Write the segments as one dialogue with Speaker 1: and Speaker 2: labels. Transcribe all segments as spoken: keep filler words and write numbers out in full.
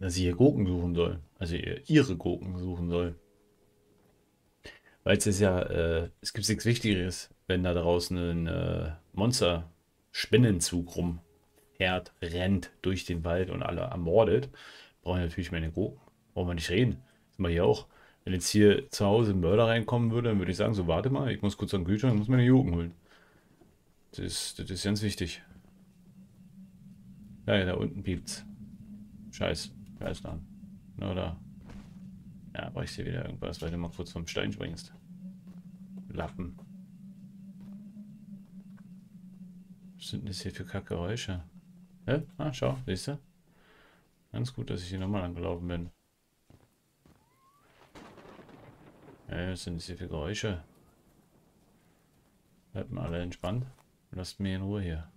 Speaker 1: dass sie hier Gurken suchen soll. Also ihr- ihre Gurken suchen soll. Weil es ist ja, äh, es gibt nichts Wichtigeres, wenn da draußen ein äh, Monster-Spinnenzug rumfährt, rennt durch den Wald und alle ermordet. Brauchen wir natürlich meine Gurken. Brauchen wir nicht reden. Das machen wir hier auch. Wenn jetzt hier zu Hause ein Mörder reinkommen würde, dann würde ich sagen, so warte mal, ich muss kurz an den Kühlschrank, ich muss meine Gurken holen. Das ist, das ist ganz wichtig. Ja, ja, da unten piept's. Scheiß. Scheiß dran. Oder? Ja, brauche ich hier wieder irgendwas, weil du mal kurz vom Stein springst. Lappen. Was sind denn das hier für Kackgeräusche? Hä? Ah, schau, siehst du? Ganz gut, dass ich hier nochmal angelaufen bin. Hä, was sind das hier für Geräusche? Bleibt mal alle entspannt. Lasst mich in Ruhe hier.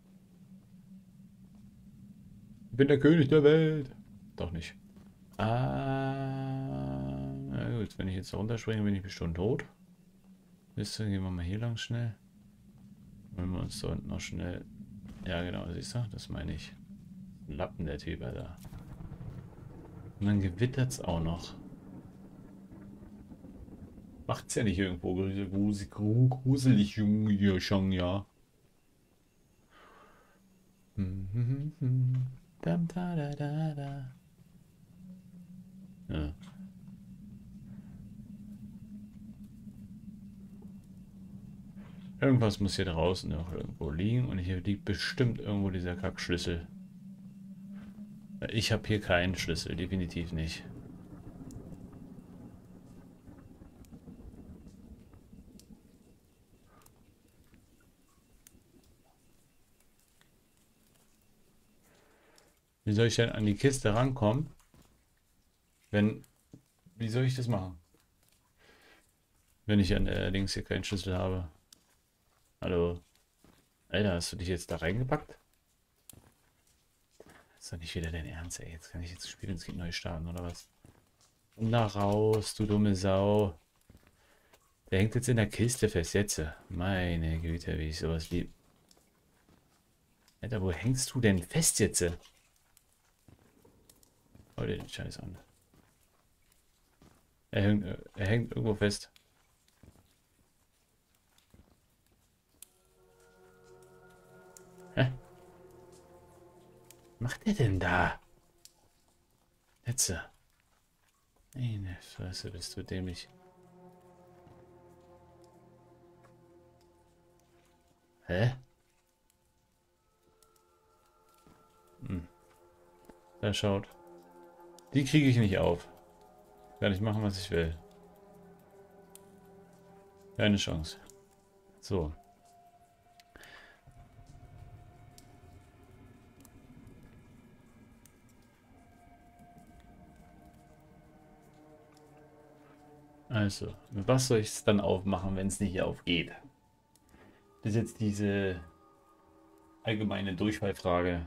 Speaker 1: Ich bin der König der Welt. Doch nicht. Ah, na gut, wenn ich jetzt da runterspringe, bin ich bestimmt tot. Wisst ihr, gehen wir mal hier lang schnell. Wenn wir uns da unten noch schnell... Ja, genau, siehst du? Das meine ich. Lappen, der Typ, Alter. Und dann gewittert es auch noch. Macht's ja nicht irgendwo gruselig, gruselig, Junge, schon, ja. Dam, da, da, da, da. Ja. Irgendwas muss hier draußen noch irgendwo liegen und hier liegt bestimmt irgendwo dieser Kackschlüssel. Ich habe hier keinen Schlüssel, definitiv nicht. Wie soll ich denn an die Kiste rankommen? Wenn... Wie soll ich das machen? Wenn ich allerdings hier keinen Schlüssel habe. Hallo? Alter, hast du dich jetzt da reingepackt? Ist doch nicht wieder dein Ernst, ey. Jetzt kann ich jetzt das Spiel ins neu starten, oder was? Und da raus, du dumme Sau. Der hängt jetzt in der Kiste fest, jetzt. Meine Güte, wie ich sowas lieb. Alter, wo hängst du denn fest jetzt? Schau dir den Scheiß an. Er hängt, er hängt irgendwo fest. Hä? Was macht der denn da? Jetzt. Meine Fresse, bist du dämlich. Hä? Hm. Da schaut. Die kriege ich nicht auf. Kann ich machen, was ich will. Keine Chance. So. Also, was soll ich es dann aufmachen, wenn es nicht aufgeht? Das ist jetzt diese allgemeine Durchfallfrage.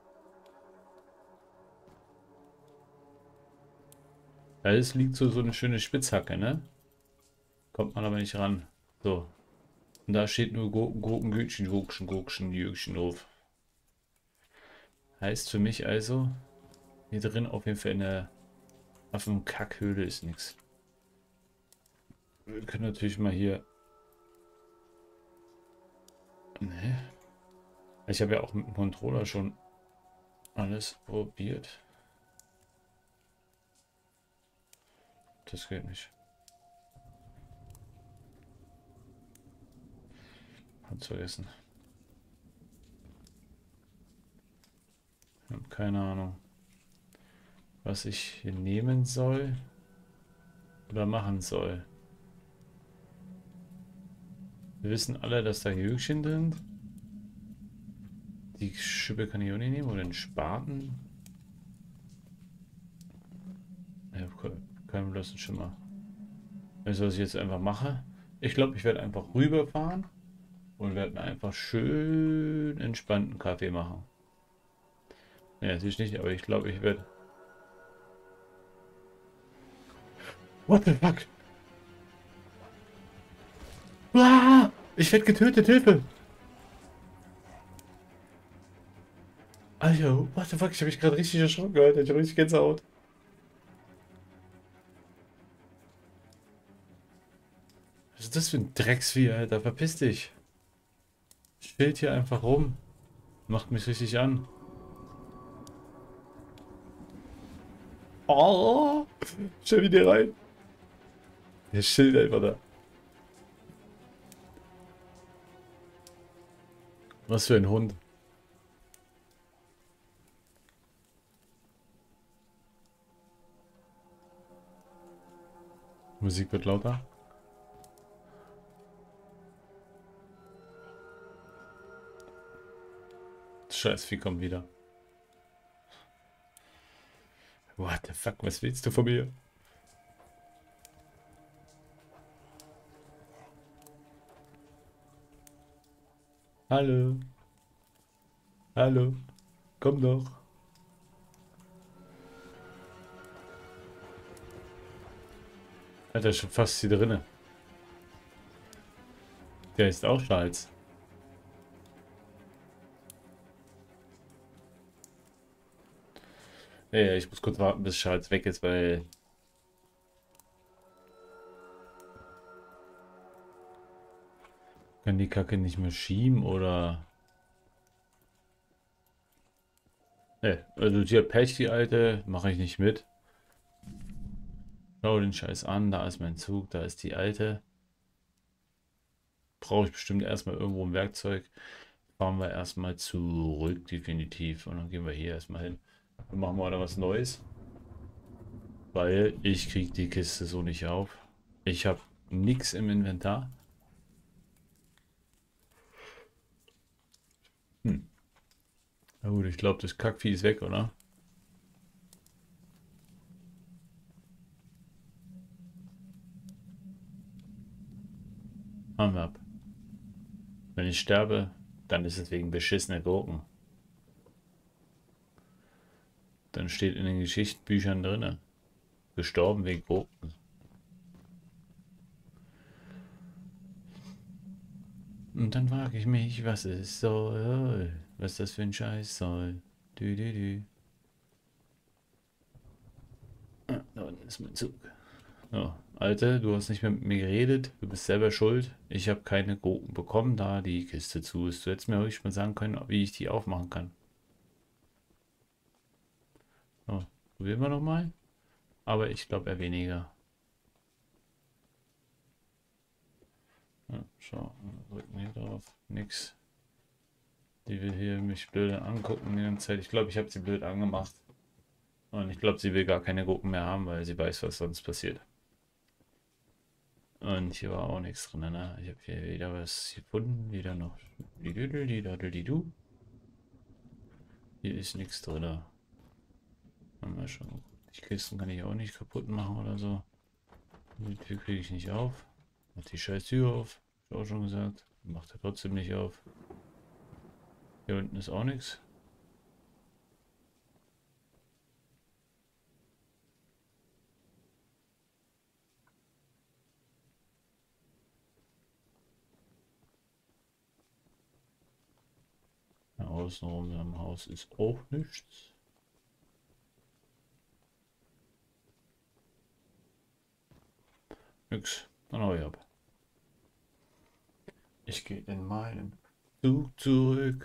Speaker 1: Da ist liegt so, so eine schöne Spitzhacke, ne? Kommt man aber nicht ran. So. Und da steht nur Gurken, Gurken, Gürkchen, Gurkchen, Gurkchen, Jürkchen drauf. Heißt für mich also, hier drin auf jeden Fall eine Affenkackhöhle ist nichts. Wir können natürlich mal hier... Ne? Ich habe ja auch mit dem Controller schon alles probiert. Das geht nicht. Hat vergessen. Ich habe keine Ahnung, was ich hier nehmen soll oder machen soll. Wir wissen alle, dass da Jüngchen sind. Die Schippe kann ich auch nicht nehmen oder den Spaten. Ich habe keinen blassen Schimmer. Weißt du, was ich jetzt einfach mache? Ich glaube, ich werde einfach rüberfahren und werde mir einfach schön entspannten Kaffee machen. Ja, natürlich nicht, aber ich glaube, ich werde... What the fuck? Ah, ich werde getötet, Hilfe! Alter, what the fuck? Ich habe mich gerade richtig erschrocken, Alter. Ich habe richtig Gänsehaut. Was ist das für ein Drecksvieh, Alter? Verpiss dich. Schild hier einfach rum. Macht mich richtig an. Oh! Stell wieder rein. Der Schild einfach da. Was für ein Hund. Musik wird lauter. Scheiß Vieh kommt wieder. What the fuck, was willst du von mir? Hallo. Hallo. Komm doch. Alter, schon fast hier drinne. Der ist auch Schals. Ja, ja, ich muss kurz warten, bis Schals weg ist, weil... Kann die Kacke nicht mehr schieben, oder... Ne, also die hat Pech, die Alte. Mache ich nicht mit. Schau den Scheiß an. Da ist mein Zug, da ist die Alte. Brauche ich bestimmt erstmal irgendwo ein Werkzeug. Fahren wir erstmal zurück, definitiv. Und dann gehen wir hier erstmal hin. Dann machen wir da was Neues. Weil ich kriege die Kiste so nicht auf. Ich habe nichts im Inventar. Hm. Na gut, ich glaube, das Kackvieh ist weg, oder? Haben wir ab. Wenn ich sterbe, dann ist es wegen beschissener Gurken. Dann steht in den Geschichtsbüchern drin. Gestorben wegen Gurken. Und dann frage ich mich, was es soll. Was das für ein Scheiß soll. Dü, dü, dü. Ah, da unten ist mein Zug. So, Alte, du hast nicht mehr mit mir geredet. Du bist selber schuld. Ich habe keine Gurken bekommen, da die Kiste zu ist. Du hättest mir ruhig mal sagen können, wie ich die aufmachen kann. So, probieren wir nochmal. Aber ich glaube eher weniger. Ja, schau, drücken hier drauf. Nix. Die will hier mich blöd angucken die ganze Zeit. Ich glaube, ich habe sie blöd angemacht. Und ich glaube, sie will gar keine Gurken mehr haben, weil sie weiß, was sonst passiert. Und hier war auch nichts drin. Ne? Ich habe hier wieder was gefunden. Wieder noch. Die Düdel, die Dadel, die Du. Hier ist nichts drin. Haben wir schon. Die Kisten kann ich auch nicht kaputt machen oder so. Die Tür kriege ich nicht auf. Macht die scheiß Tür auf. Hab ich auch schon gesagt. Macht er trotzdem nicht auf. Hier unten ist auch nichts. Ja, außenrum am Haus ist auch nichts. Nix. Dann hau ich ab. Ich gehe in meinen Zug zurück.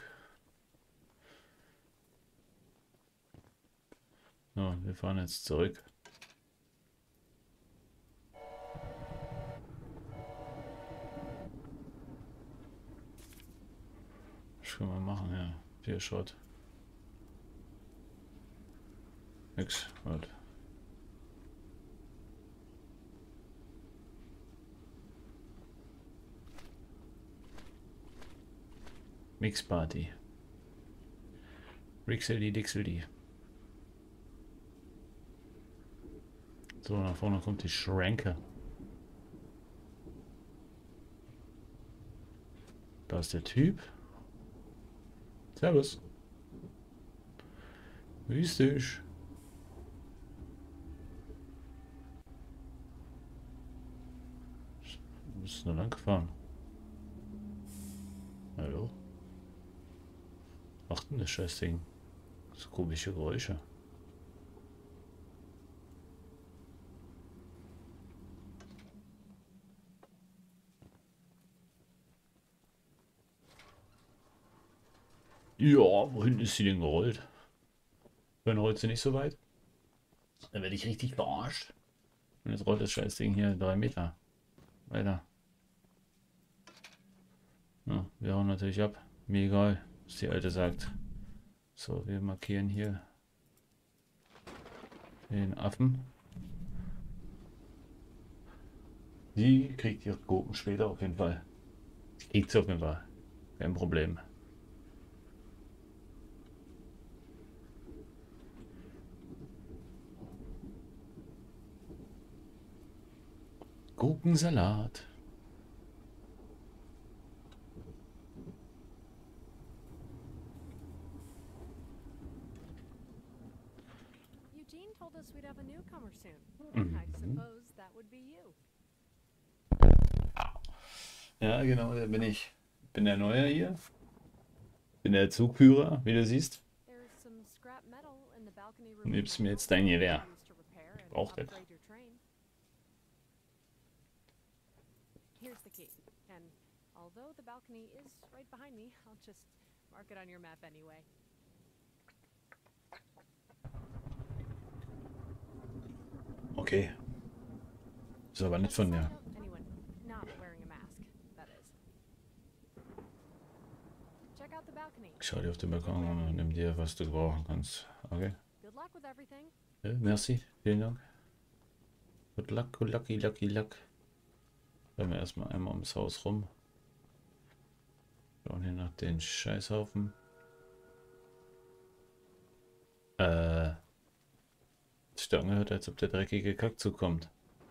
Speaker 1: So, wir fahren jetzt zurück. Was können wir machen? Ja, vier Shot. Nix. Gut. Mix Party. Rixeldy Dixeldy. So, nach vorne kommt die Schranke. Da ist der Typ. Servus. Grüß dich. Du bist nur lang gefahren. Hallo? Was macht denn das Scheißding? So komische Geräusche. Ja, wohin ist sie denn gerollt? Dann rollt sie nicht so weit. Dann werde ich richtig verarscht. Und jetzt rollt das scheiß Ding hier drei Meter weiter. Ja, wir hauen natürlich ab. Mir egal, was die Alte sagt. So, wir markieren hier den Affen. Die kriegt ihre Gurken später auf jeden Fall. Kriegt sie auf jeden Fall. Kein Problem. Gurkensalat.
Speaker 2: Eugene told us we'd have a newcomer soon.
Speaker 1: Mhm.
Speaker 2: I suppose that would be you.
Speaker 1: Ja, genau, da bin ich. Bin der Neue hier. Bin der Zugführer, wie du siehst.
Speaker 2: There's some scrap metal in the balcony
Speaker 1: Du
Speaker 2: room.
Speaker 1: nimmst mir jetzt dein Gewehr.
Speaker 2: Used to repair and
Speaker 1: Braucht das.
Speaker 2: upgrade your train. Here's the key. And although the balcony is right behind me, I'll just mark it on your map anyway.
Speaker 1: Okay. Ist aber nicht von mir.
Speaker 2: Anyone not wearing a mask, that is. Check out the balcony.
Speaker 1: Schau dir auf den Balkon und nimm dir, was du brauchen kannst. Okay.
Speaker 2: Good luck with everything.
Speaker 1: Ja, merci. Vielen Dank. Good luck, good lucky, lucky luck. Bleiben wir erstmal einmal ums Haus rum. Schauen hier nach den Scheißhaufen. Äh. Es sich angehört, als ob der dreckige Kackzug kommt.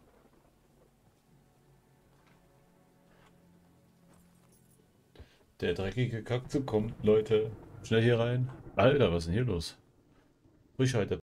Speaker 1: Der dreckige Kackzug kommt, Leute. Schnell hier rein. Alter, was ist denn hier los? Frisch heute.